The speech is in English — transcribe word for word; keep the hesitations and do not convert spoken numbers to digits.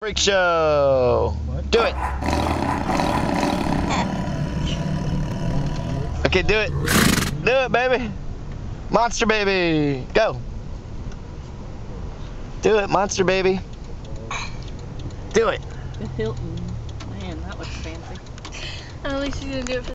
Freak show. What? Do it. Okay, do it. Do it, baby. Monster baby. Go. Do it, monster baby. Do it. The Hilton. Man, that looks fancy. At least he's gonna do it for